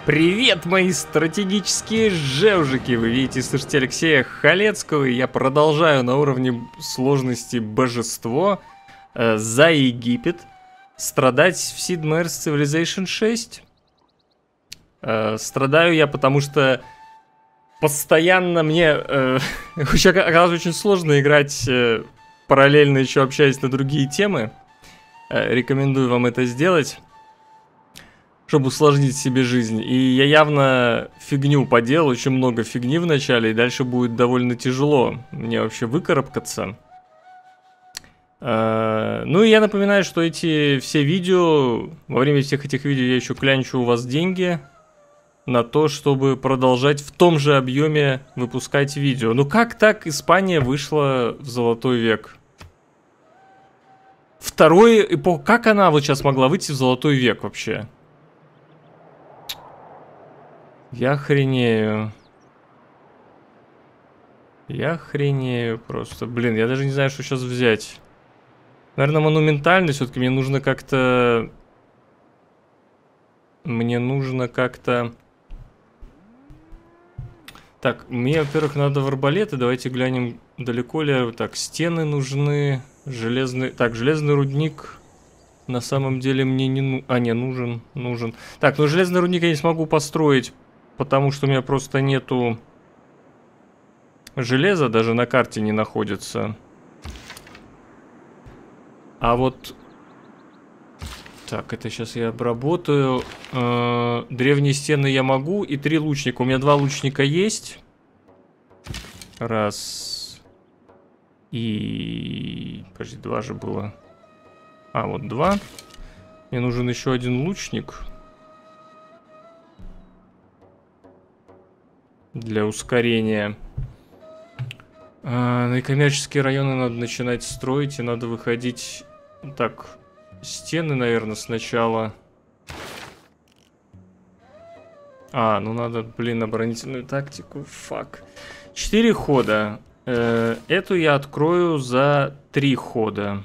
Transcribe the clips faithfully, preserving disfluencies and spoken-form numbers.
Привет, мои стратегические жевжики! Вы видите, слышите Алексея Халецкого, и я продолжаю на уровне сложности божество э, за Египет страдать в Sid Meier's Civilization шесть. Э, страдаю я, потому что постоянно мне э, оказывается очень сложно играть, э, параллельно еще общаясь на другие темы. Э, рекомендую вам это сделать, чтобы усложнить себе жизнь. И я явно фигню поделал, очень много фигни в начале, и дальше будет довольно тяжело мне вообще выкарабкаться. Uh, ну и я напоминаю, что эти все видео, во время всех этих видео я еще клянчу у вас деньги на то, чтобы продолжать в том же объеме выпускать видео. Ну как так Испания вышла в золотой век? Второй эпох, как она вот сейчас могла выйти в золотой век вообще? Я хренею. Я хренею просто. Блин, я даже не знаю, что сейчас взять. Наверное, монументальный. Все-таки мне нужно как-то... Мне нужно как-то... Так, мне, во-первых, надо в арбалеты. Давайте глянем, далеко ли. Так, стены нужны. Железный... Так, железный рудник... На самом деле мне не... Ну... А, не, нужен. Нужен. Так, ну железный рудник я не смогу построить, потому что у меня просто нету... Железа даже на карте не находится. А вот... Так, это сейчас я обработаю. Э-э, древние стены я могу. И три лучника. У меня два лучника есть. Раз. И... Подожди, два же было. А, вот два. Мне нужен еще один лучник. Для ускорения. А, некоммерческие районы надо начинать строить. И надо выходить... Так, стены, наверное, сначала. А, ну надо, блин, оборонительную тактику. Фак. Четыре хода. Э, эту я открою за три хода.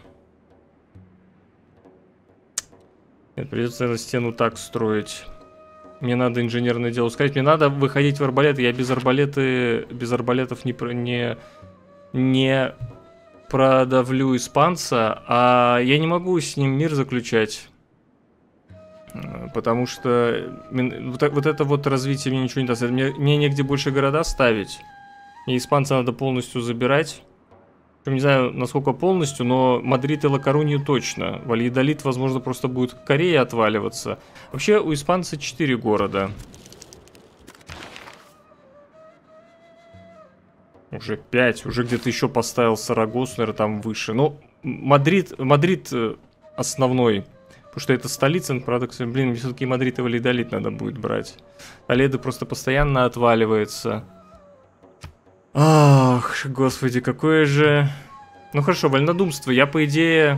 Нет, придется, наверное, стену так строить. Мне надо инженерное дело ускорить. Мне надо выходить в арбалеты. Я без арбалеты, без арбалетов не, не, не продавлю испанца. А я не могу с ним мир заключать. Потому что вот, вот это вот развитие мне ничего не даст. Мне, мне негде больше города ставить. Мне испанца надо полностью забирать. Не знаю, насколько полностью, но Мадрид и Ла-Корунью точно. Вальядолид, возможно, просто будет Корея отваливаться. Вообще, у испанца четыре города. Уже пять. Уже где-то еще поставил Сарагосу, наверное, там выше. Но Мадрид, Мадрид основной. Потому что это столица, правда, кстати, блин, мне все-таки Мадрид и Вальядолид надо будет брать. Толедо просто постоянно отваливается. Ах, господи, какое же... Ну хорошо, вольнодумство. Я, по идее...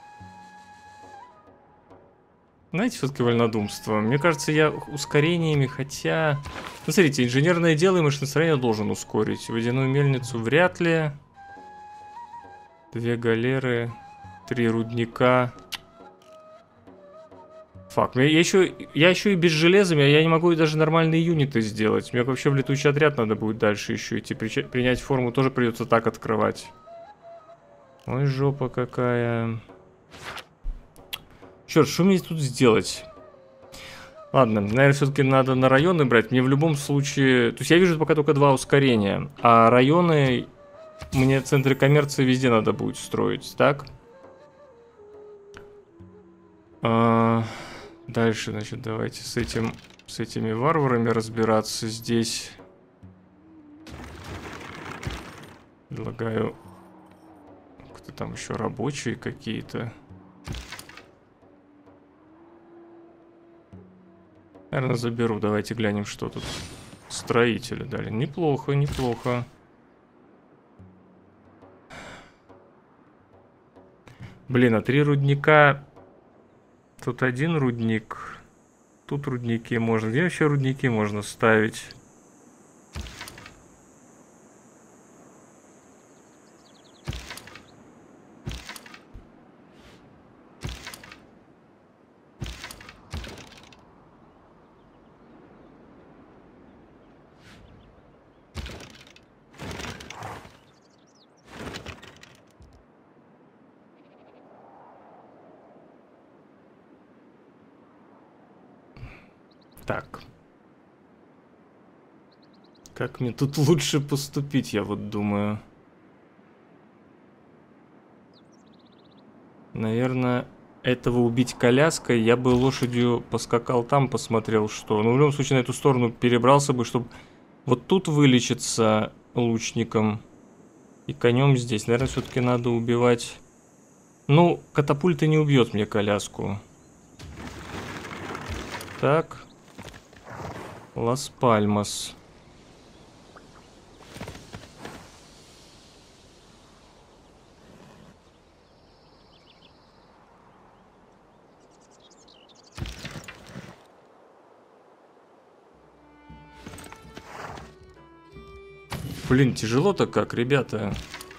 Знаете, все-таки вольнодумство. Мне кажется, я ускорениями, хотя... Ну, смотрите, инженерное дело и машиностроение должен ускорить. Водяную мельницу вряд ли. Две галеры. Три рудника. Фак, я еще, я еще и без железа, я не могу даже нормальные юниты сделать. Мне вообще в летучий отряд надо будет дальше еще идти. Принять форму тоже придется так открывать. Ой, жопа какая. Черт, что мне тут сделать? Ладно, наверное, все-таки надо на районы брать. Мне в любом случае... То есть я вижу пока только два ускорения. А районы... Мне центры коммерции везде надо будет строить, так? А... Дальше, значит, давайте с этим, с этими варварами разбираться здесь. Предлагаю... Кто там еще рабочие какие-то? Наверное, заберу. Давайте глянем, что тут. Строители дали. Неплохо, неплохо. Блин, а три рудника... Тут один рудник. Тут рудники можно. Где вообще рудники можно ставить? Так. Как мне тут лучше поступить, я вот думаю. Наверное, этого убить коляской. Я бы лошадью поскакал там, посмотрел, что. Но в любом случае на эту сторону перебрался бы, чтобы вот тут вылечиться лучником. И конем здесь. Наверное, все-таки надо убивать. Ну, катапульта не убьет мне коляску. Так. Лас-Пальмас. Блин, тяжело-то как, ребята.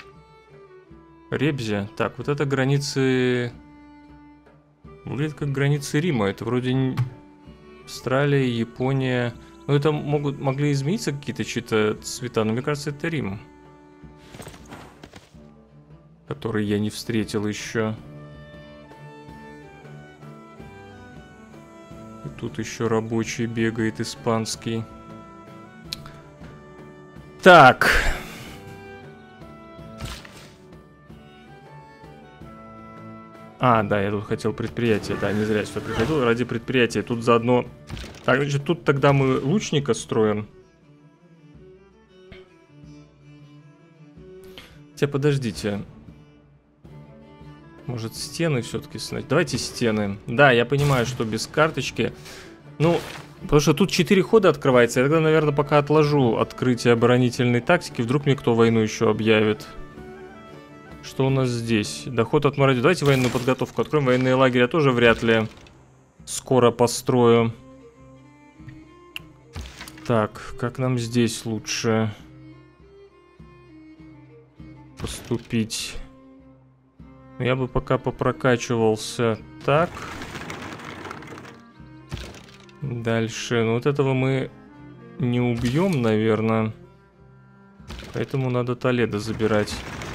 Ребзя. Так, вот это границы... Выглядит как границы Рима. Это вроде Австралия, Япония. Ну, это могут, могли измениться какие-то чьи-то цвета, но мне кажется, это Рим. Который я не встретил еще. И тут еще рабочий бегает, испанский. Так. А, да, я тут хотел предприятие. Да, не зря сюда приходил. Ради предприятия. Тут заодно... Так, значит, тут тогда мы лучника строим. Хотя, подождите. Может, стены все-таки снять? Давайте стены. Да, я понимаю, что без карточки. Ну... Потому что тут четыре хода открывается. Я тогда, наверное, пока отложу открытие оборонительной тактики. Вдруг мне кто войну еще объявит. Что у нас здесь? Доход от мародеров. Давайте военную подготовку откроем. Военные лагеря тоже вряд ли скоро построю. Так, как нам здесь лучше поступить? Я бы пока попрокачивался так. Дальше. Ну, вот этого мы не убьем, наверное. Поэтому надо Толедо забирать.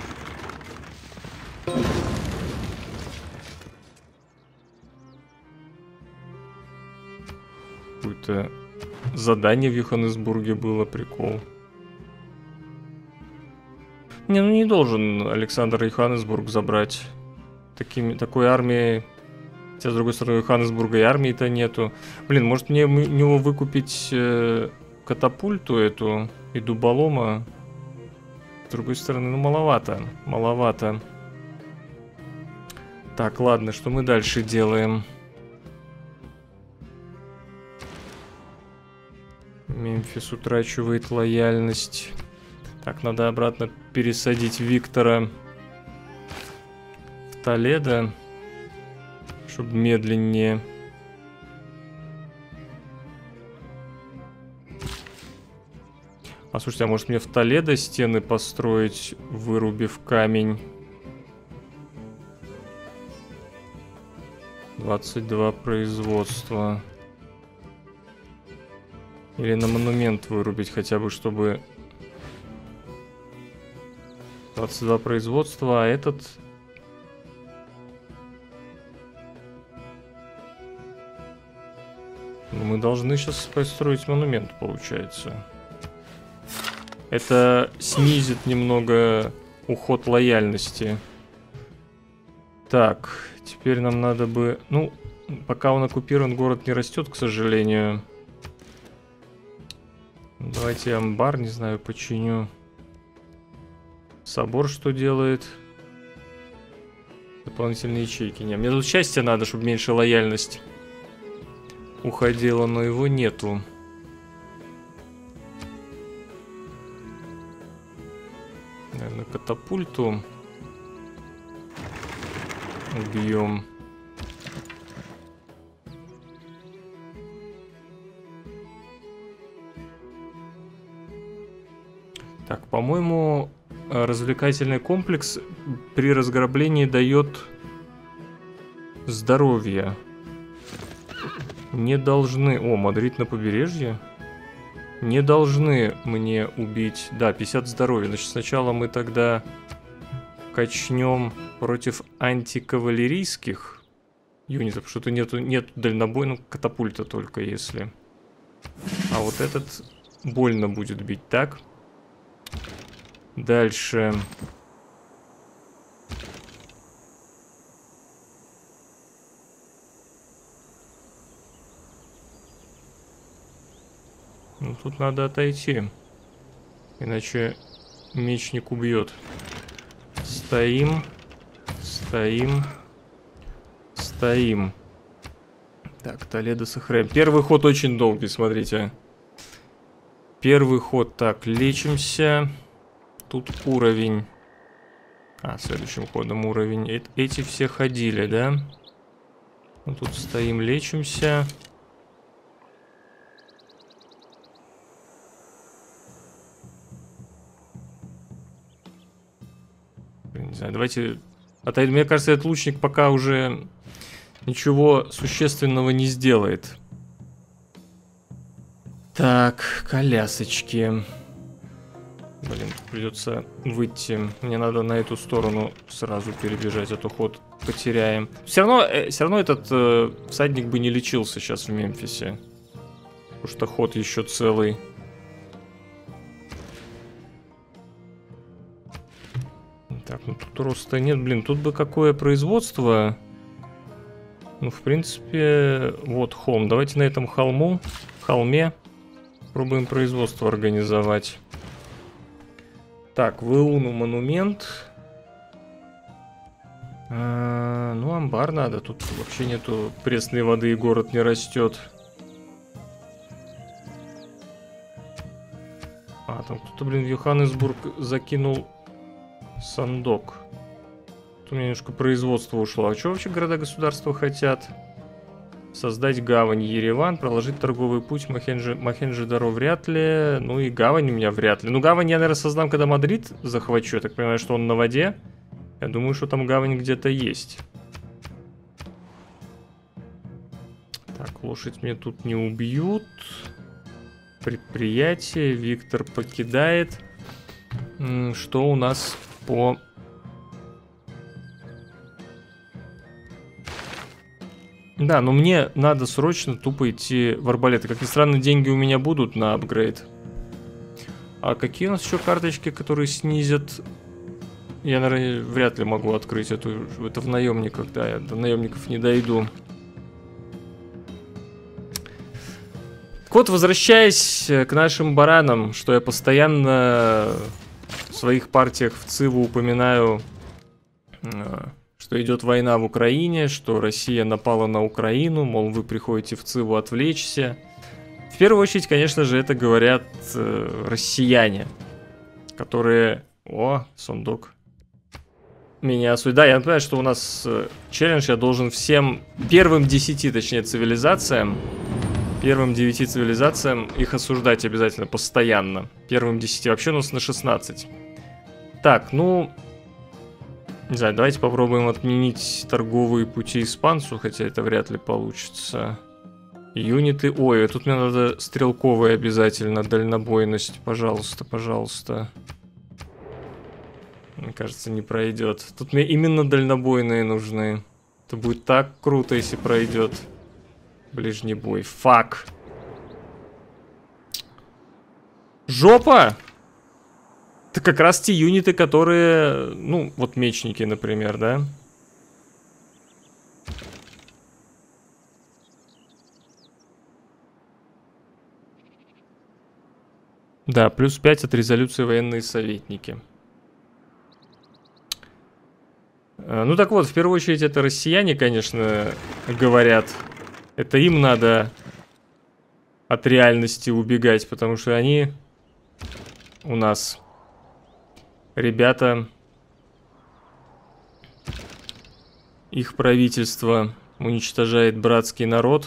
Какое-то задание в Йоханнесбурге было, прикол. Не, ну не должен Александр Йоханнесбург забрать. Такими, такой армией. Хотя, с другой стороны, Йоханнесбурга и армии-то нету. Блин, может мне у него выкупить э, катапульту эту и дуболома? С другой стороны, ну маловато. Маловато. Так, ладно, что мы дальше делаем? Мемфис утрачивает лояльность. Так, надо обратно пересадить Виктора в Толедо. Чтобы медленнее. А слушайте, а может мне в Толедо стены построить, вырубив камень? двадцать два производства. Или на монумент вырубить хотя бы, чтобы... двадцать два производства, а этот... Мы должны сейчас построить монумент, получается. Это снизит немного уход лояльности. Так, теперь нам надо бы... Ну, пока он оккупирован, город не растет, к сожалению. Давайте амбар, не знаю, починю. Собор что делает? Дополнительные ячейки. Не, мне тут счастья надо, чтобы меньше лояльность уходила, но его нету. Наверное, катапульту убьем. Так, по-моему, развлекательный комплекс при разграблении дает здоровье. Не должны... О, Мадрид на побережье? Не должны мне убить... Да, пятьдесят здоровья. Значит, сначала мы тогда качнем против антикавалерийских юнитов. Что-то нету, нет дальнобойного, катапульта только, если... А вот этот больно будет бить. Так. Дальше. Ну, тут надо отойти. Иначе мечник убьет. Стоим. Стоим. Стоим. Так, Толедо сохраняем. Первый ход очень долгий, смотрите. Первый ход. Так, лечимся. Тут уровень. А, следующим ходом уровень. Э эти все ходили, да? Ну, тут стоим, лечимся. Не знаю, давайте... Отойдем. Мне кажется, этот лучник пока уже ничего существенного не сделает. Так, колясочки. Блин, придется выйти. Мне надо на эту сторону сразу перебежать, а то ход потеряем. Все равно, э, все равно этот э, всадник бы не лечился сейчас в Мемфисе. Потому что ход еще целый. Так, ну тут роста нет. Блин, тут бы какое производство. Ну, в принципе, вот холм. Давайте на этом холму, холме пробуем производство организовать. Так, в Иуну монумент. А, ну, амбар надо. Тут вообще нету пресной воды и город не растет. А, там кто-то, блин, в Йоханнесбург закинул сандок. Тут у меня немножко производство ушло. А что вообще города-государства хотят? Создать гавань Ереван, проложить торговый путь Мохенджи... Мохенджо-Даро вряд ли. Ну и гавань у меня вряд ли. Ну гавань я, наверное, создам, когда Мадрид захвачу. Я так понимаю, что он на воде. Я думаю, что там гавань где-то есть. Так, лошадь мне тут не убьют. Предприятие. Виктор покидает. Что у нас по... Да, но мне надо срочно тупо идти в арбалеты. Как ни странно, деньги у меня будут на апгрейд. А какие у нас еще карточки, которые снизят? Я, наверное, вряд ли могу открыть эту. Это в наемниках, да, я до наемников не дойду. Так вот, возвращаясь к нашим баранам, что я постоянно в своих партиях в Циву упоминаю... Что идет война в Украине, что Россия напала на Украину, мол, вы приходите в Циву отвлечься. В первую очередь, конечно же, это говорят э, россияне, которые... О, сундук. Меня осудят. Да, я понимаю, что у нас э, челлендж, я должен всем, первым десяти, точнее, цивилизациям, первым девяти цивилизациям их осуждать обязательно, постоянно. Первым десяти, вообще у нас на шестнадцать. Так, ну... Не знаю, давайте попробуем отменить торговые пути испанцу, хотя это вряд ли получится. Юниты. Ой, тут мне надо стрелковая обязательно, дальнобойность. Пожалуйста, пожалуйста. Мне кажется, не пройдет. Тут мне именно дальнобойные нужны. Это будет так круто, если пройдет. Ближний бой. Фак. Жопа! Это как раз те юниты, которые... Ну, вот мечники, например, да? Да, плюс пять от резолюции военные советники. Ну так вот, в первую очередь это россияне, конечно, говорят. Это им надо от реальности убегать, потому что они у нас... Ребята, их правительство уничтожает братский народ.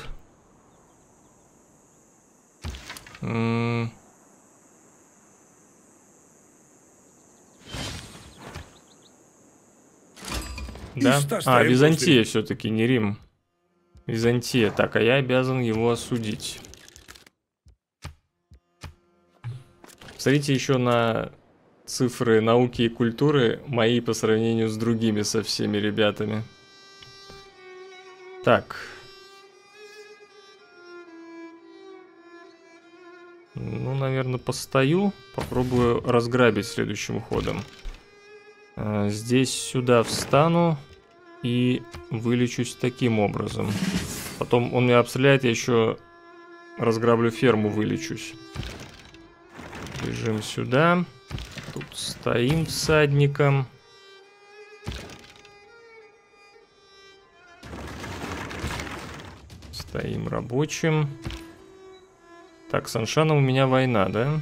М- да? А, Византия все-таки, не Рим. Византия. Так, а я обязан его осудить. Смотрите еще на... Цифры науки и культуры мои по сравнению с другими со всеми ребятами. Так. Ну, наверное, постою. Попробую разграбить следующим ходом. А, здесь сюда встану и вылечусь таким образом. Потом он меня обстреляет, я еще разграблю ферму, вылечусь. Бежим сюда. Тут стоим всадником. Стоим рабочим. Так, с Аншаном у меня война, да?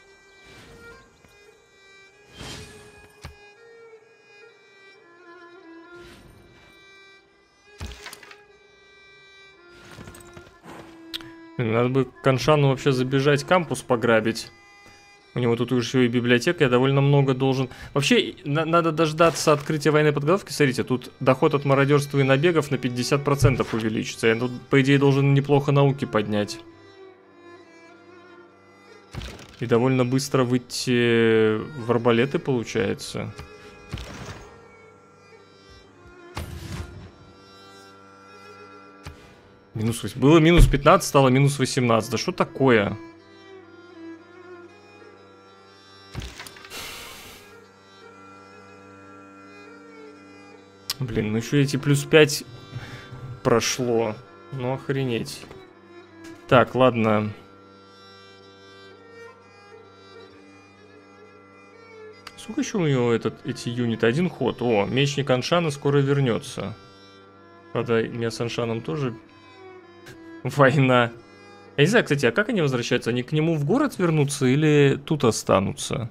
Надо бы к Аншану вообще забежать, кампус пограбить. У него тут уже и библиотека, я довольно много должен... Вообще, на надо дождаться открытия военной подготовки. Смотрите, тут доход от мародерства и набегов на пятьдесят процентов увеличится. Я тут, по идее, должен неплохо науки поднять. И довольно быстро выйти в арбалеты, получается. Минус восемь. Было минус пятнадцать, стало минус восемнадцать. Да что такое? Блин, ну еще эти плюс пять прошло. Ну охренеть. Так, ладно. Сколько еще у него этот, эти юниты? Один ход. О, мечник Аншана скоро вернется. Правда, у меня с Аншаном тоже война. Я не знаю, кстати, а как они возвращаются? Они к нему в город вернутся или тут останутся?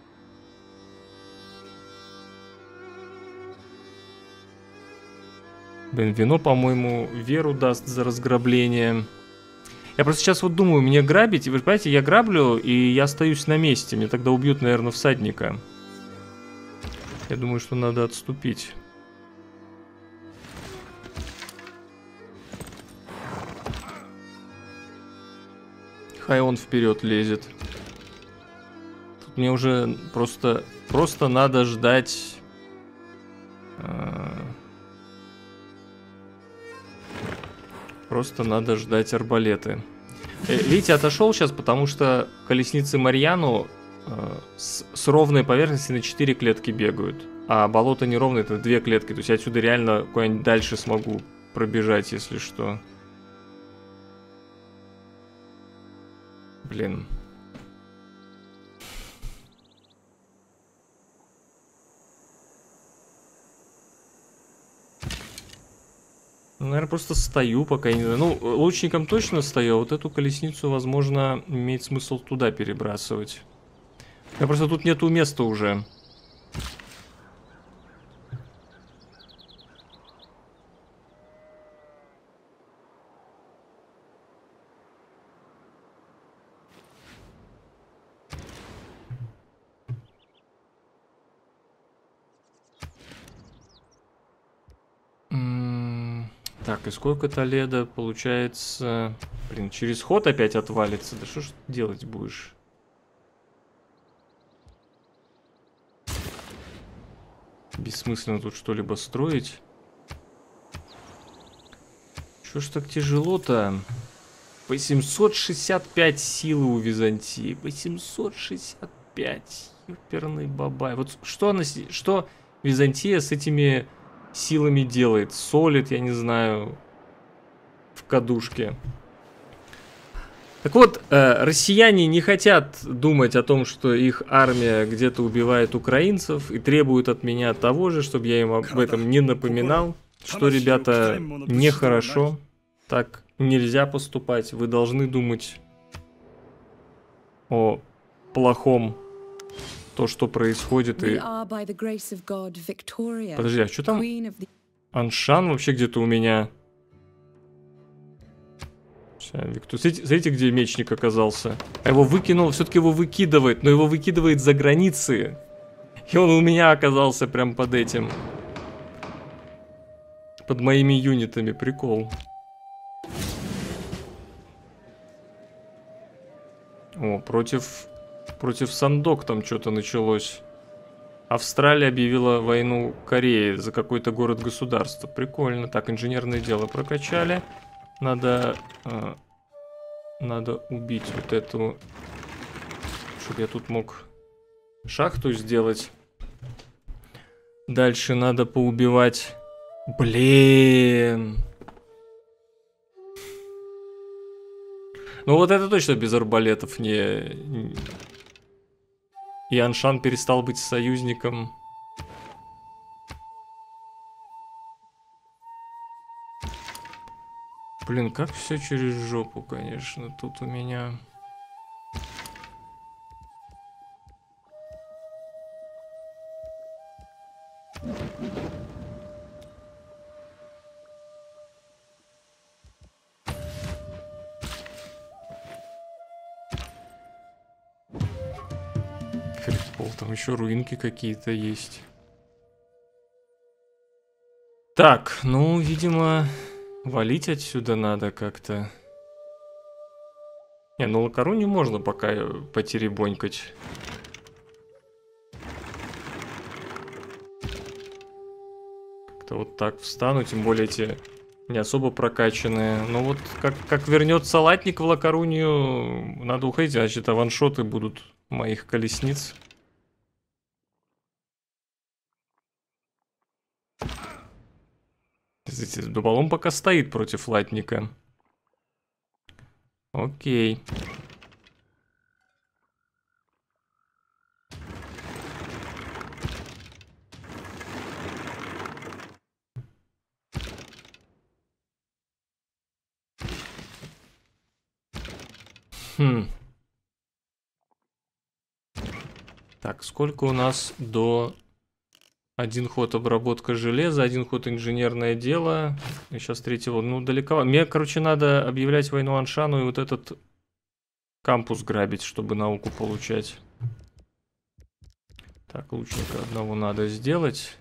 Блин, вино, по-моему, веру даст за разграбление. Я просто сейчас вот думаю, мне грабить, вы понимаете, я граблю, и я остаюсь на месте. Мне тогда убьют, наверное, всадника. Я думаю, что надо отступить. Хай он вперед лезет. Тут мне уже просто, просто надо ждать... Просто надо ждать арбалеты. Видите, отошел сейчас, потому что колесницы Марьяну э, с, с ровной поверхности на четыре клетки бегают. А болото неровное, это две клетки. То есть я отсюда реально куда-нибудь дальше смогу пробежать, если что. Блин. Наверное, просто стою, пока не... Ну, лучником точно стою, а вот эту колесницу, возможно, имеет смысл туда перебрасывать. Я просто тут нету места уже. Так, и сколько Толедо получается? Блин, через ход опять отвалится. Да что ж делать будешь? Бессмысленно тут что-либо строить. Что ж так тяжело-то? восемьсот шестьдесят пять силы у Византии. восемьсот шестьдесят пять. Ёперный бабай. Вот что она, что Византия с этими силами делает? Солит, я не знаю, в кадушке. Так вот, э, россияне не хотят думать о том, что их армия где-то убивает украинцев, и требуют от меня того же, чтобы я им об этом не напоминал, что, ребята, нехорошо, так нельзя поступать, вы должны думать о плохом, то, что происходит. И... Подожди, а что там? Аншан вообще где-то у меня. Смотрите, смотрите, где мечник оказался. А его выкинул, все-таки его выкидывает, но его выкидывает за границы. И он у меня оказался прям под этим. Под моими юнитами, прикол. О, против... Против Сандок там что-то началось. Австралия объявила войну Корее за какой-то город-государство. Прикольно. Так, инженерное дело прокачали. Надо... Э, надо убить вот эту чтобы я тут мог шахту сделать. Дальше надо поубивать. Блин. Ну вот это точно без арбалетов не... И Аншан перестал быть союзником. Блин, как все через жопу, конечно, тут у меня... Прикол, там еще руинки какие-то есть. Так, ну, видимо, валить отсюда надо как-то. Не, ну Лакарунью можно пока потеребонькать. Как-то вот так встану, тем более эти не особо прокачанные. Но вот как, как вернется латник в Лакарунью, надо уходить, значит, а ваншоты будут моих колесниц. Дуболом пока стоит против латника. Окей. Хм. Так, сколько у нас до... Один ход обработка железа, один ход инженерное дело. И сейчас третьего, ну, далеко. Мне, короче, надо объявлять войну Аншану и вот этот кампус грабить, чтобы науку получать. Так, лучника одного надо сделать.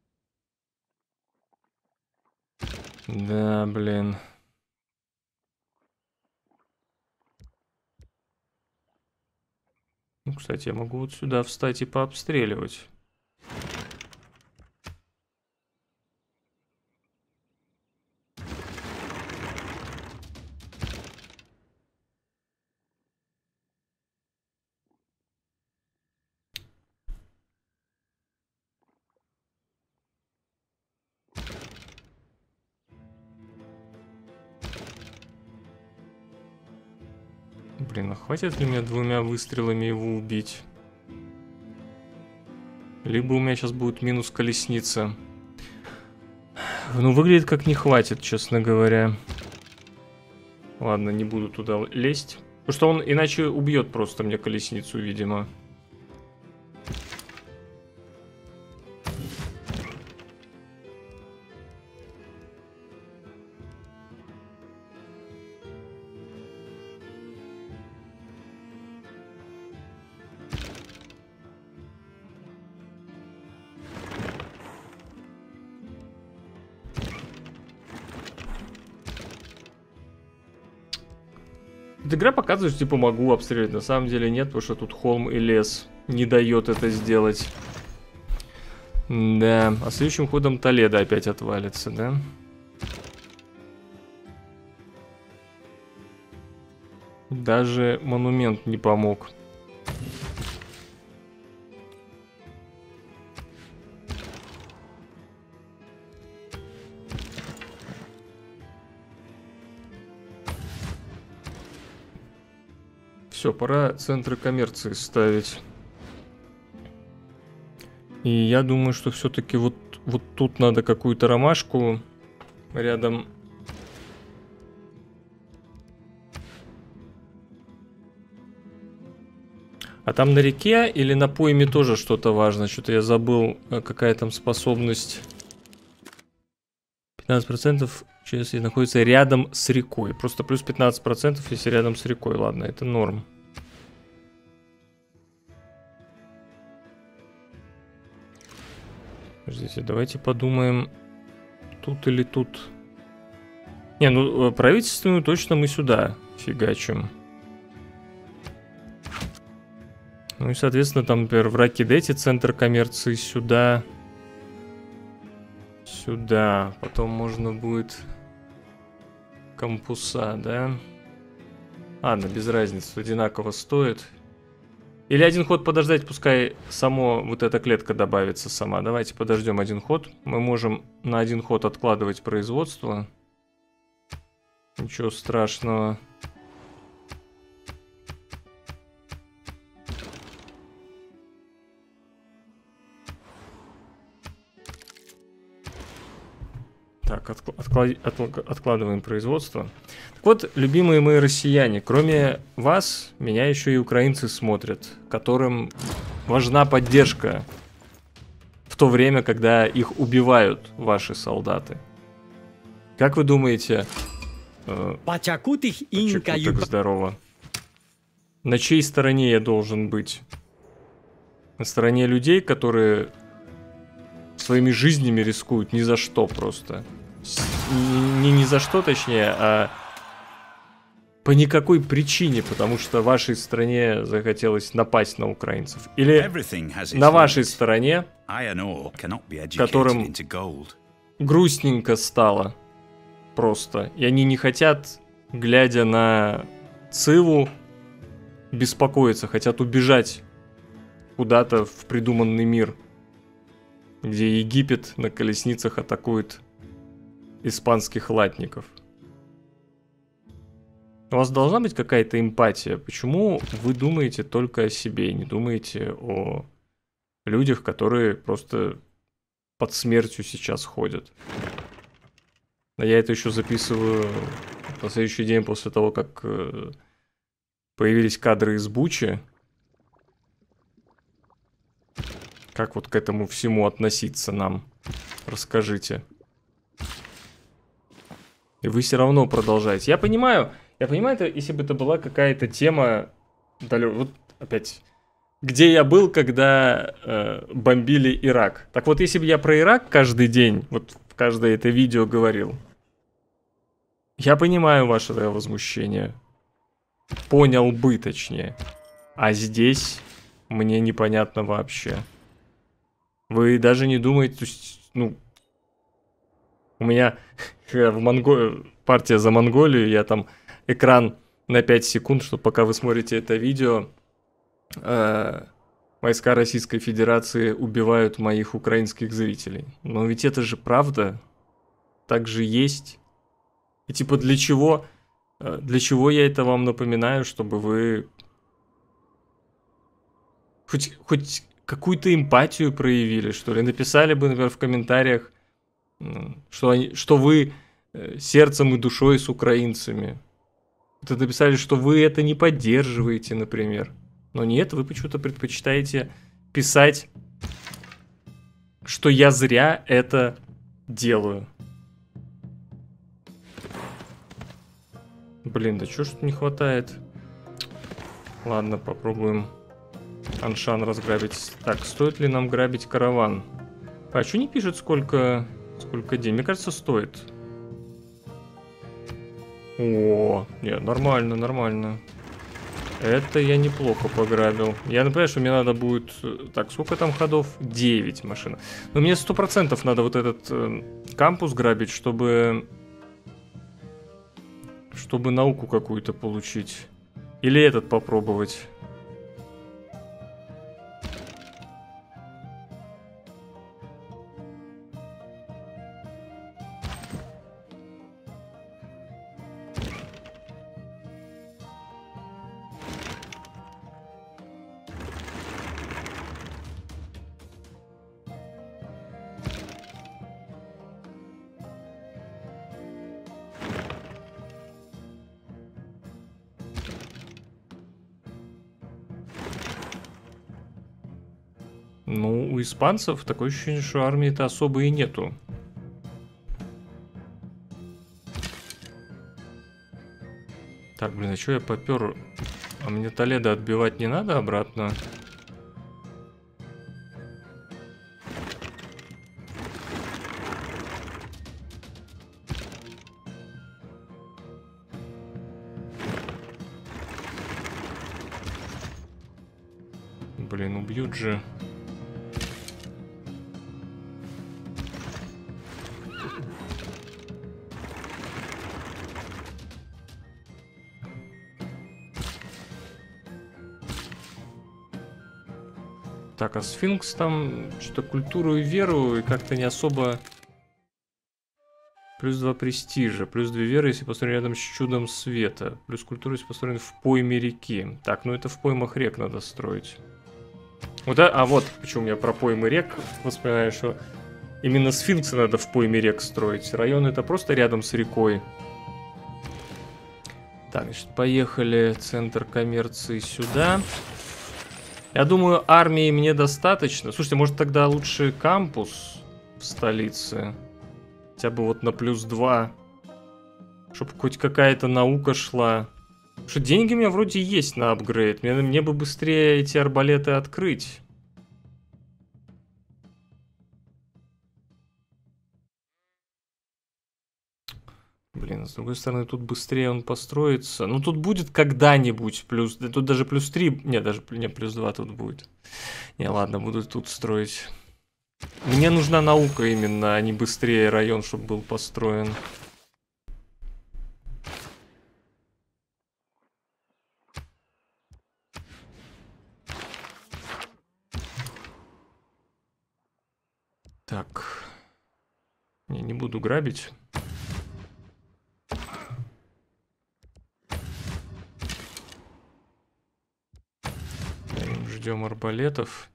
Да, блин. Ну, кстати, я могу вот сюда встать и пообстреливать. Блин, а хватит ли мне двумя выстрелами его убить? Либо у меня сейчас будет минус колесница. Ну, выглядит как не хватит, честно говоря. Ладно, не буду туда лезть. Потому что он иначе убьет просто мне колесницу, видимо. Эта игра показывает, что типа могу обстреливать. На самом деле нет, потому что тут холм и лес не дает это сделать. Да, а следующим ходом Толедо опять отвалится, да? Даже монумент не помог. Все, пора центры коммерции ставить. И я думаю, что все-таки вот, вот тут надо какую-то ромашку рядом. А там на реке или на пойме тоже что-то важно? Что-то я забыл, какая там способность. пятнадцать процентов, если находится рядом с рекой. Просто плюс пятнадцать процентов, если рядом с рекой. Ладно, это норм. Подождите, давайте подумаем, тут или тут. Не, ну правительственную точно мы сюда фигачим. Ну и, соответственно, там, например, в Ракидете центр коммерции сюда. Сюда. Потом можно будет кампуса, да? Ладно, без разницы, одинаково стоит. Или один ход подождать, пускай само вот эта клетка добавится сама. Давайте подождем один ход. Мы можем на один ход откладывать производство. Ничего страшного. Так, откла- отла- откладываем производство. Так вот, любимые мои россияне, кроме вас, меня еще и украинцы смотрят, которым важна поддержка в то время, когда их убивают ваши солдаты. Как вы думаете... Э, Пачакутых инка Пачакутых, здорово. На чьей стороне я должен быть? На стороне людей, которые своими жизнями рискуют ни за что просто. Не, не, не за что, точнее, а по никакой причине, потому что вашей стране захотелось напасть на украинцев. Или на вашей стороне, которым грустненько стало просто. И они не хотят, глядя на Циву, беспокоиться, хотят убежать куда-то в придуманный мир, где Египет на колесницах атакует испанских латников. У вас должна быть какая-то эмпатия. Почему вы думаете только о себе, не думаете о людях, которые просто под смертью сейчас ходят? А я это еще записываю на следующий день после того, как появились кадры из Бучи. Как вот к этому всему относиться нам? Расскажите. И вы все равно продолжаете. Я понимаю, я понимаю, это, если бы это была какая-то тема... Вот опять... Где я был, когда э, бомбили Ирак? Так вот, если бы я про Ирак каждый день, вот в каждое это видео говорил, я понимаю ваше возмущение. Понял бы, точнее. А здесь мне непонятно вообще. Вы даже не думаете, то есть, ну... У меня в Монго... партия за Монголию, я там экран на пять секунд, что пока вы смотрите это видео, э, войска Российской Федерации убивают моих украинских зрителей. Но ведь это же правда, так же есть. И типа для чего, для чего я это вам напоминаю, чтобы вы хоть, хоть какую-то эмпатию проявили, что ли, написали бы, например, в комментариях, что, они, что вы сердцем и душой с украинцами. Это написали, что вы это не поддерживаете, например. Но нет, вы почему-то предпочитаете писать, что я зря это делаю. Блин, да чё ж тут не хватает? Ладно, попробуем Аншан разграбить. Так, стоит ли нам грабить караван? А чё не пишет, сколько... Сколько денег? Мне кажется, стоит. О, нет, нормально, нормально. Это я неплохо пограбил. Я напоминаю, что мне надо будет... Так, сколько там ходов? девять машин. Но мне сто процентов надо вот этот э, кампус грабить, чтобы... Чтобы науку какую-то получить. Или этот попробовать. Ну, у испанцев такое ощущение, что армии-то особо и нету. Так, блин, а что я попер? А мне Толедо отбивать не надо обратно? Блин, убьют же. Так, а сфинкс там что-то культуру и веру и как-то не особо... Плюс два престижа, плюс две веры, если построен рядом с чудом света. Плюс культура, если построен в пойме реки. Так, ну это в поймах рек надо строить. Вот, а, а вот почему я про поймы рек вспоминаю, что именно сфинксы надо в пойме рек строить. Район это просто рядом с рекой. Так, значит, поехали. Центр коммерции сюда. Я думаю, армии мне достаточно. Слушайте, может тогда лучше кампус в столице? Хотя бы вот на плюс два. Чтобы хоть какая-то наука шла. Потому что деньги у меня вроде есть на апгрейд. Мне, мне бы быстрее эти арбалеты открыть. Блин, с другой стороны, тут быстрее он построится. Ну, тут будет когда-нибудь плюс... Тут даже плюс три... Не, даже не, плюс два тут будет. Не, ладно, буду тут строить. Мне нужна наука именно, а не быстрее район, чтобы был построен. Так. Не, не буду грабить. Ждем арбалетов.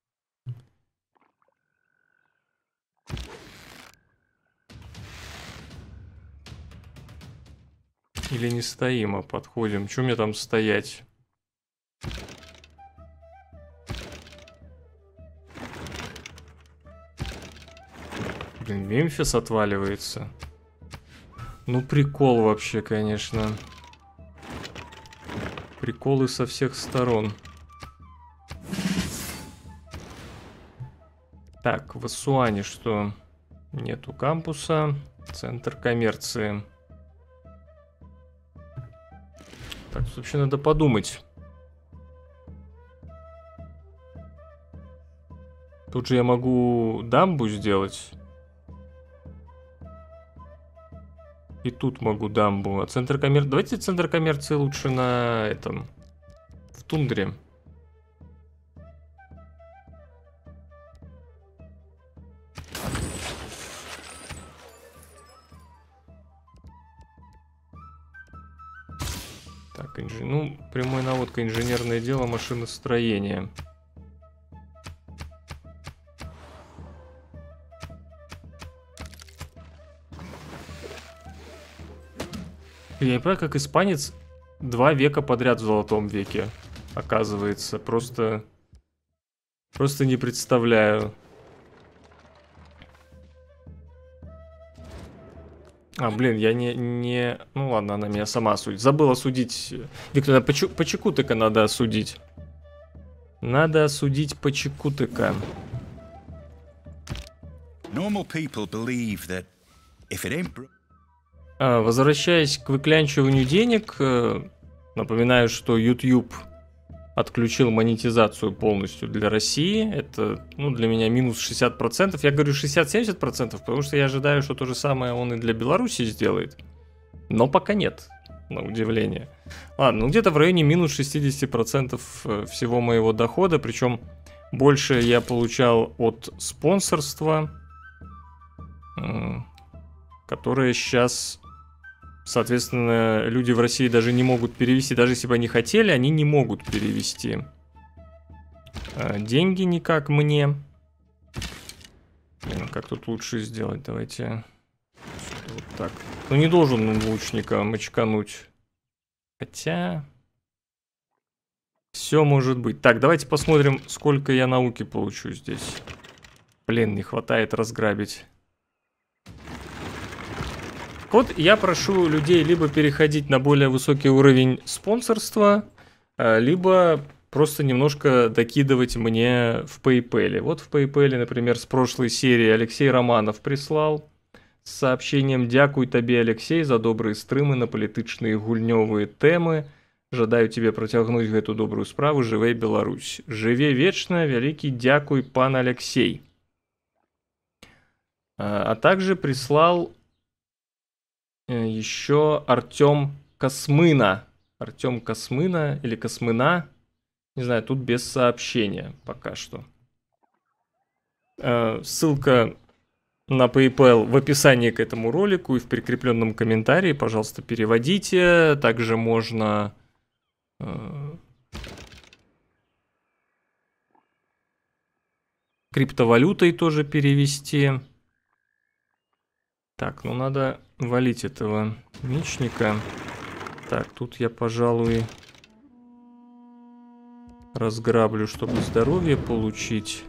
Или не стоим, а подходим. Чё мне там стоять? Блин, Мемфис отваливается. Ну, прикол вообще, конечно. Приколы со всех сторон. Так, в Асуане что? Нету кампуса. Центр коммерции. Так, тут вообще надо подумать. Тут же я могу дамбу сделать. И тут могу дамбу. А центр коммерции... Давайте центр коммерции лучше на этом... В тундре. Так, инж... ну, прямой наводка, инженерное дело, машиностроение. Я не понимаю, как испанец два века подряд в золотом веке оказывается. Просто... Просто не представляю. А, блин, я не... не... Ну ладно, она меня сама судит. Забыл осудить... Виктор, по, чу... по Чекутыка надо осудить. Надо осудить по Чекутыка. Normal people believe that if it ain't... Возвращаясь к выклянчиванию денег, напоминаю, что YouTube отключил монетизацию полностью для России. Это, ну, для меня минус шестьдесят процентов. Я говорю шестьдесят-семьдесят процентов, потому что я ожидаю, что то же самое он и для Беларуси сделает. Но пока нет, на удивление. Ладно, ну где-то в районе минус шестьдесят процентов всего моего дохода, причем больше я получал от спонсорства, которое сейчас... Соответственно, люди в России даже не могут перевести. Даже если бы они хотели, они не могут перевести деньги никак мне. Блин, как тут лучше сделать? Давайте вот так. Ну, не должен он лучника мочкануть. Хотя... Все может быть. Так, давайте посмотрим, сколько я науки получу здесь. Блин, не хватает разграбить. Вот я прошу людей либо переходить на более высокий уровень спонсорства, либо просто немножко докидывать мне в PayPal. Вот в PayPal, например, с прошлой серии Алексей Романов прислал с сообщением: «Дякуй тебе, Алексей, за добрые стрымы на політичные гульнёвые темы. Жадаю тебе протягнуть эту добрую справу. Живей Беларусь. Живе вечно. Великий дякуй, пан Алексей». А также прислал еще Артем Космына. Артем Космына или Космына. Не знаю, тут без сообщения пока что. Ссылка на PayPal в описании к этому ролику и в прикрепленном комментарии. Пожалуйста, переводите. Также можно... криптовалютой тоже перевести. Так, ну надо валить этого мечника. Так, тут я, пожалуй, разграблю, чтобы здоровье получить.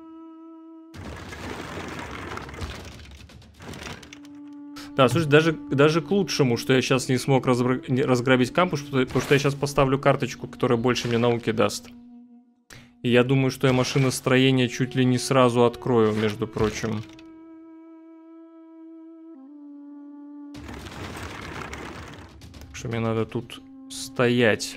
Да, слушай, даже, даже к лучшему, что я сейчас не смог разграбить кампус, потому что я сейчас поставлю карточку, которая больше мне науки даст. И я думаю, что я машиностроение чуть ли не сразу открою, между прочим. Так что мне надо тут стоять.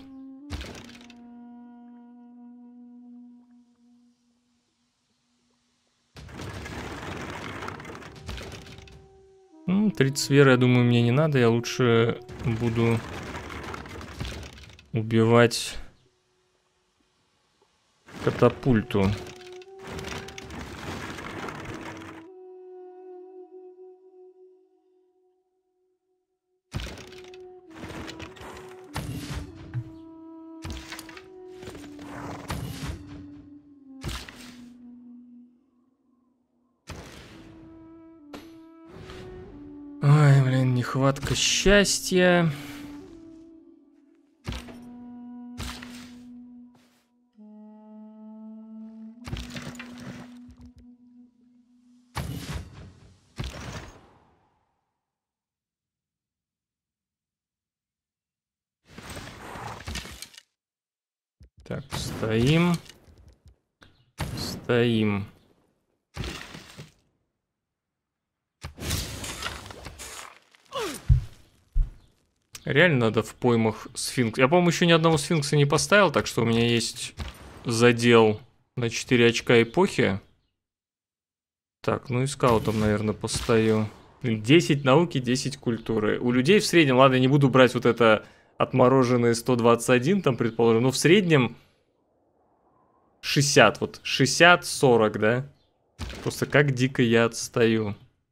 Ну, тридцать веры, я думаю, мне не надо. Я лучше буду убивать катапульту. Ой, блин, нехватка счастья. Так, стоим. Стоим. Реально надо в поймах сфинкс. Я, по-моему, еще ни одного сфинкса не поставил, так что у меня есть задел на четыре очка эпохи. Так, ну и скаутом, наверное, постою. десять науки, десять культуры. У людей в среднем, ладно, я не буду брать вот это отмороженные сто двадцать один, там, предположим, но в среднем шестьдесят, вот шестьдесят сорок, да? Просто как дико я отстаю.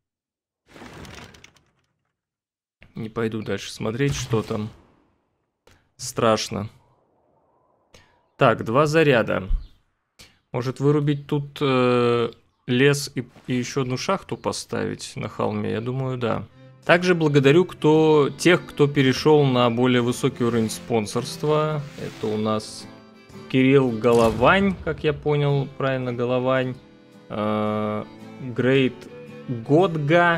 Не пойду дальше смотреть, что там. Страшно. Так, два заряда. Может вырубить тут э, лес и, и еще одну шахту поставить на холме? Я думаю, да. Также благодарю кто, тех, кто перешел на более высокий уровень спонсорства. Это у нас Кирилл Головань, как я понял, правильно, Головань. Э, Грейт Годга.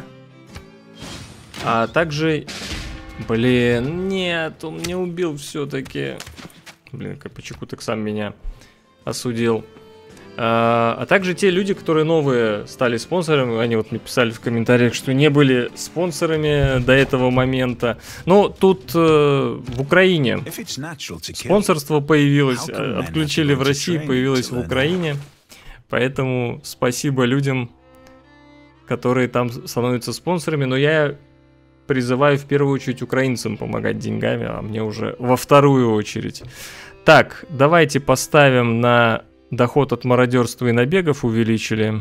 А также... Блин, нет, он не убил все-таки. Блин, Капачику так сам меня осудил. А, а также те люди, которые новые стали спонсорами. Они вот мне писали в комментариях, что не были спонсорами до этого момента. Но тут э, в Украине спонсорство появилось. Отключили в России, появилось в Украине. Поэтому спасибо людям, которые там становятся спонсорами. Но я... призываю в первую очередь украинцам помогать деньгами, а мне уже во вторую очередь. Так, давайте поставим на доход от мародерства и набегов увеличили.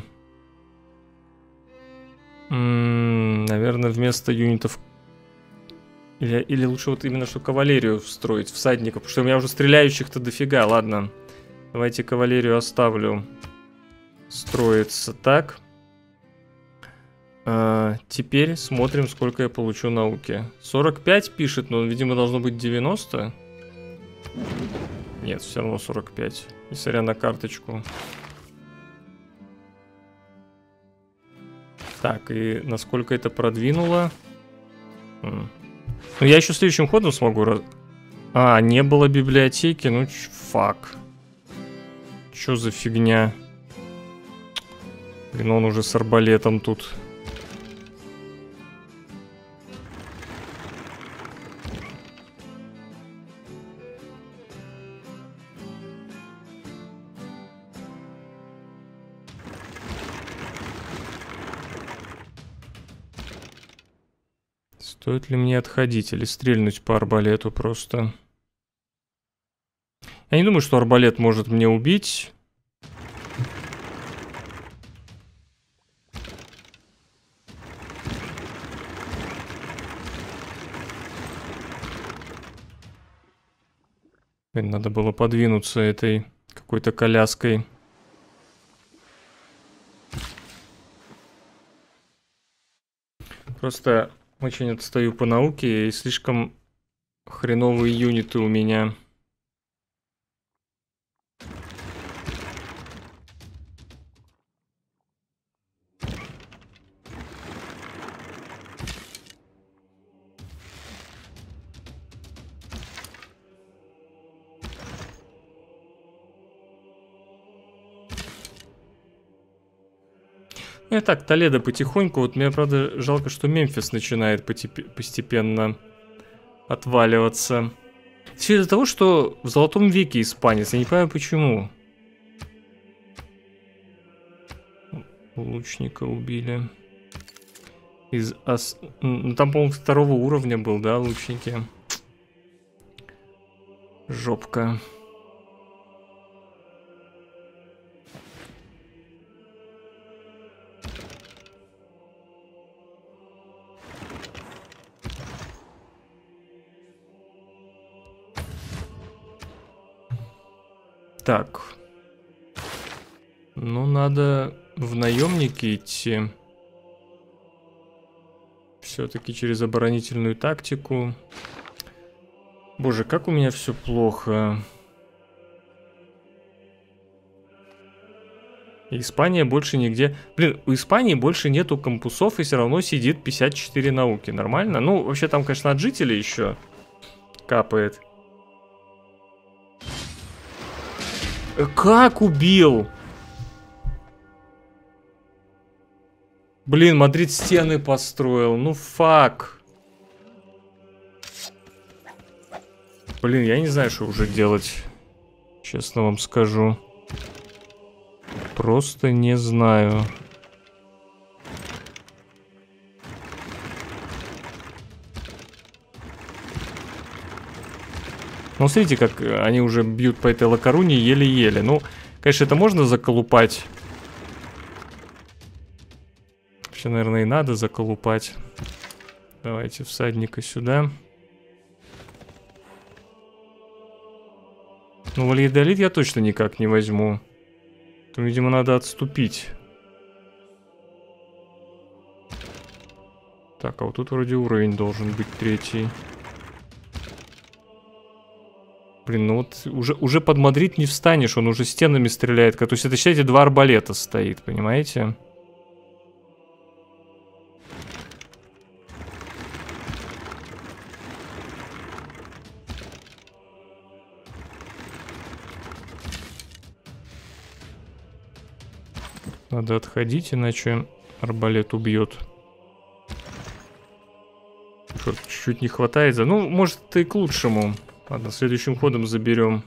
М-м, наверное, вместо юнитов... Или, или лучше вот именно что кавалерию встроить, всадников, потому что у меня уже стреляющих-то дофига. Ладно, давайте кавалерию оставлю строиться так. А, теперь смотрим, сколько я получу науки. сорок пять пишет, но, видимо, должно быть девяносто. Нет, все равно сорок пять. Несмотря на карточку. Так, и насколько это продвинуло? М. Ну, я еще следующим ходом смогу... Раз... А, не было библиотеки. Ну, ч... фак. Чё за фигня? Блин, он уже с арбалетом тут... Стоит ли мне отходить или стрельнуть по арбалету просто? Я не думаю, что арбалет может мне убить. Надо было подвинуться этой какой-то коляской. Просто очень отстаю по науке и слишком хреновые юниты у меня. Ну и так, Толедо потихоньку. Вот мне, правда, жалко, что Мемфис начинает постепенно отваливаться. Все из-за того, что в Золотом веке испанец. Я не понимаю, почему. Лучника убили. Из ос... Ну, там, по-моему, второго уровня был, да, лучники? Жопка. Так. Ну, надо в наемники идти. Все-таки через оборонительную тактику. Боже, как у меня все плохо. Испания больше нигде... Блин, у Испании больше нету кампусов и все равно сидит пятьдесят четыре науки. Нормально? Ну, вообще там, конечно, от жителей еще капает. Как убил? Блин, Мадрид стены построил. Ну, фак. Блин, я не знаю, что уже делать. Честно вам скажу. Просто не знаю. Ну, смотрите, как они уже бьют по этой Ла-Коруне еле-еле. Ну, конечно, это можно заколупать. Вообще, наверное, и надо заколупать. Давайте всадника сюда. Ну, Вальедолид я точно никак не возьму. Там, видимо, надо отступить. Так, а вот тут вроде уровень должен быть третий. Блин, ну вот уже, уже под Мадрид не встанешь, он уже стенами стреляет. То есть это, считайте, два арбалета стоит, понимаете? Надо отходить, иначе арбалет убьет. Чуть-чуть не хватает за... Ну, может, это и к лучшему. Ладно, следующим ходом заберем.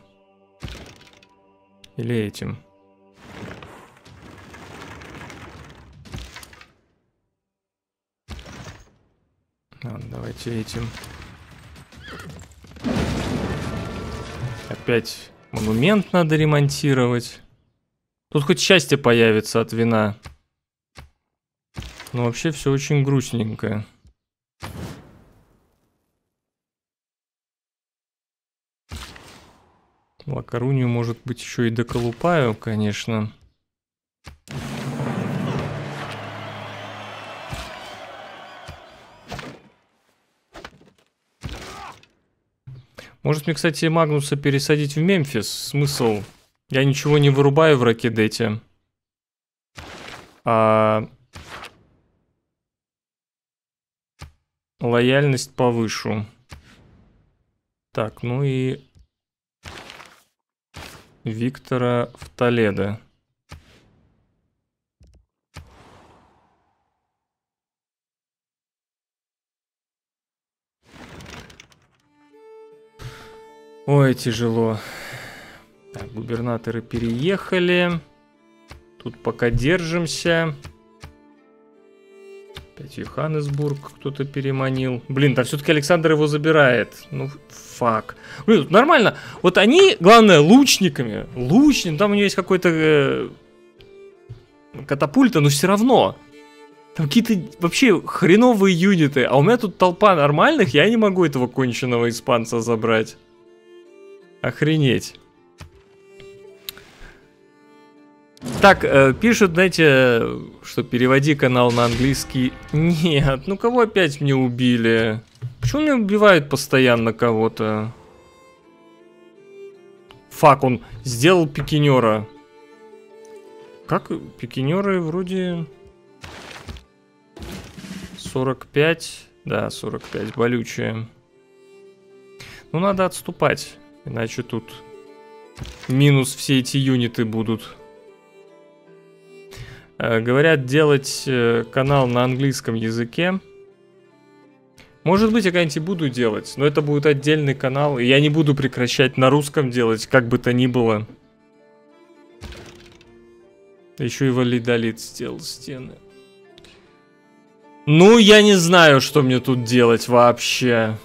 Или этим. Ладно, давайте этим. Опять монумент надо ремонтировать. Тут хоть счастье появится от вина. Но вообще все очень грустненько. Ла-Корунью, может быть, еще и доколупаю, конечно. Может мне, кстати, Магнуса пересадить в Мемфис? Смысл? Я ничего не вырубаю в Ракедете. А... Лояльность повышу. Так, ну и... Виктора в Толедо. Ой, тяжело. Так, губернаторы переехали. Тут пока держимся. Опять Йоханнесбург кто-то переманил. Блин, там все-таки Александр его забирает. Ну, фак. Блин, тут нормально. Вот они, главное, лучниками. Лучниками. Там у него есть какой-то э, катапульта, но все равно. Там какие-то вообще хреновые юниты. А у меня тут толпа нормальных, я не могу этого конченого испанца забрать. Охренеть. Так, э, пишут, знаете, что переводи канал на английский. Нет, ну кого опять мне убили? Почему меня убивают постоянно кого-то? Фак, он сделал пикинера. Как? Пикинеры вроде... сорок пять. Да, сорок пять, болючие. Ну, надо отступать. Иначе тут минус все эти юниты будут. Э, говорят, делать э, канал на английском языке. Может быть, я когда-нибудь буду делать, но это будет отдельный канал, и я не буду прекращать на русском делать, как бы то ни было. Еще и валидолит сделал стены. Ну, я не знаю, что мне тут делать вообще.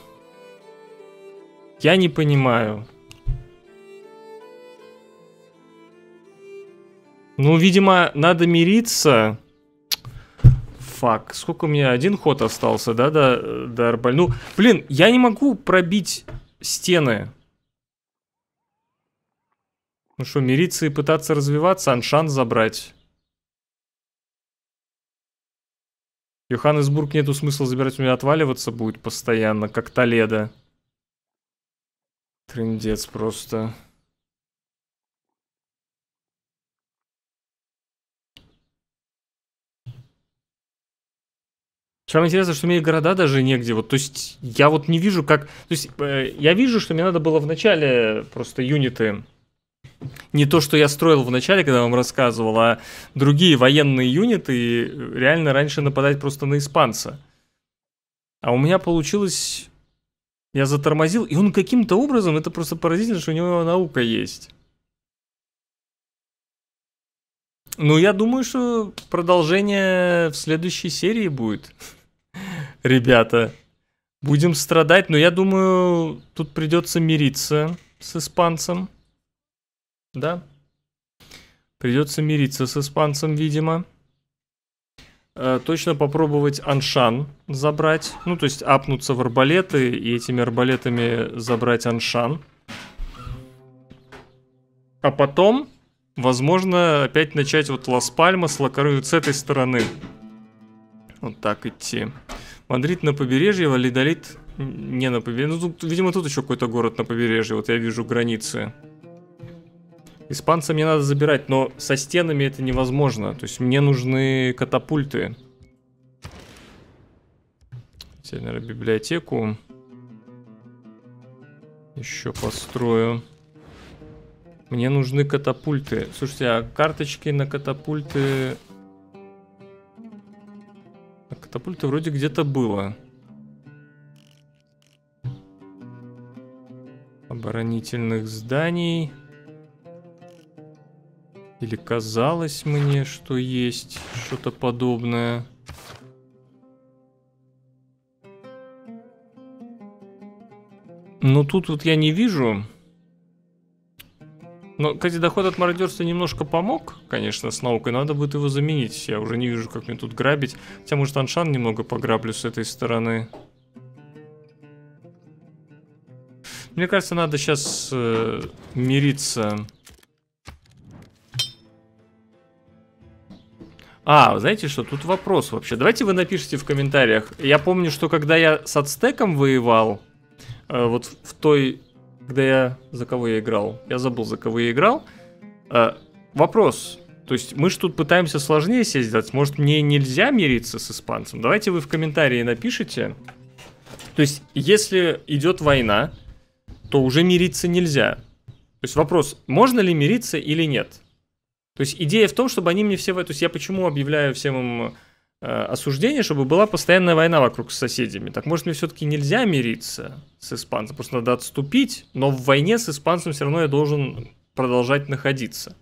Я не понимаю. Ну, видимо, надо мириться. Фак, сколько у меня? Один ход остался, да, до, до арбаль. Ну, блин, я не могу пробить стены. Ну что, мириться и пытаться развиваться, Аншан забрать. Йоханнесбург нету смысла забирать, у меня отваливаться будет постоянно, как Толедо. Трындец просто. Самое интересное, что мне города даже негде. Вот, то есть, я вот не вижу, как... То есть, э, я вижу, что мне надо было вначале просто юниты. Не то, что я строил в начале, когда вам рассказывал, а другие военные юниты реально раньше нападать просто на испанца. А у меня получилось... Я затормозил, и он каким-то образом, это просто поразительно, что у него наука есть. Ну, я думаю, что продолжение в следующей серии будет. Ребята, будем страдать, но я думаю, тут придется мириться с испанцем. Да? Придется мириться с испанцем, видимо. Э, точно попробовать Аншан забрать. Ну, то есть апнуться в арбалеты и этими арбалетами забрать Аншан. А потом, возможно, опять начать вот Лас-Пальмас, Лакару с этой стороны. Вот так идти. Мадрид на побережье, Валидолит не на побережье. Ну, тут, видимо, тут еще какой-то город на побережье. Вот я вижу границы. Испанца мне надо забирать, но со стенами это невозможно. То есть мне нужны катапульты. Теперь, наверное, библиотеку еще построю. Мне нужны катапульты. Слушайте, а карточки на катапульты... На катапульты вроде где-то было. Оборонительных зданий... Или казалось мне, что есть что-то подобное. Но тут вот я не вижу. Но, кстати, доход от мародерства немножко помог, конечно, с наукой. Надо будет его заменить. Я уже не вижу, как мне тут грабить. Хотя, может, Аншан немного пограблю с этой стороны. Мне кажется, надо сейчас э, мириться... А, знаете что, тут вопрос вообще. Давайте вы напишите в комментариях. Я помню, что когда я с Ацтеком воевал, э, вот в той... Когда я... За кого я играл? Я забыл, за кого я играл. Э, вопрос. То есть мы же тут пытаемся сложнее себе сделать. Может, мне нельзя мириться с испанцем? Давайте вы в комментарии напишите. То есть, если идет война, то уже мириться нельзя. То есть вопрос, можно ли мириться или нет? То есть идея в том, чтобы они мне все... То есть я почему объявляю всем им э, осуждение, чтобы была постоянная война вокруг с соседями. Так может мне все-таки нельзя мириться с испанцем? Просто надо отступить, но в войне с испанцем все равно я должен продолжать находиться.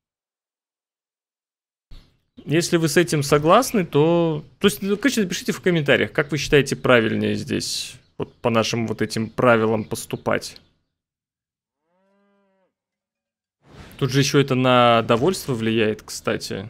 Если вы с этим согласны, то... То есть, ну, конечно, напишите в комментариях, как вы считаете правильнее здесь, вот по нашим вот этим правилам поступать. Тут же еще это на довольство влияет, кстати.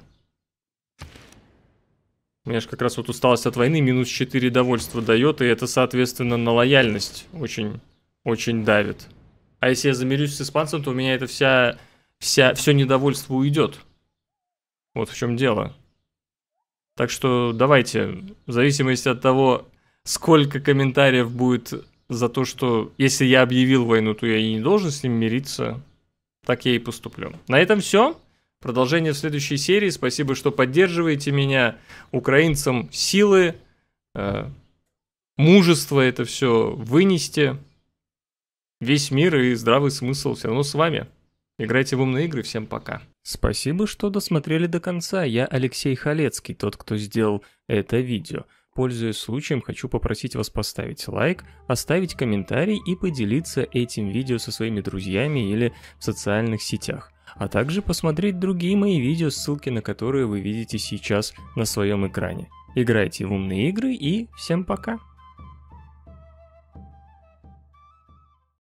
У меня же как раз вот усталость от войны минус четыре довольства дает, и это, соответственно, на лояльность очень, очень давит. А если я замирюсь с испанцем, то у меня это вся, вся, все недовольство уйдет. Вот в чем дело. Так что давайте, в зависимости от того, сколько комментариев будет за то, что если я объявил войну, то я и не должен с ним мириться, так я и поступлю. На этом все. Продолжение в следующей серии. Спасибо, что поддерживаете меня. Украинцам силы, э, мужество это все вынести. Весь мир и здравый смысл все равно с вами. Играйте в умные игры. Всем пока. Спасибо, что досмотрели до конца. Я Алексей Халецкий, тот, кто сделал это видео. Пользуясь случаем, хочу попросить вас поставить лайк, оставить комментарий и поделиться этим видео со своими друзьями или в социальных сетях. А также посмотреть другие мои видео, ссылки на которые вы видите сейчас на своем экране. Играйте в умные игры и всем пока!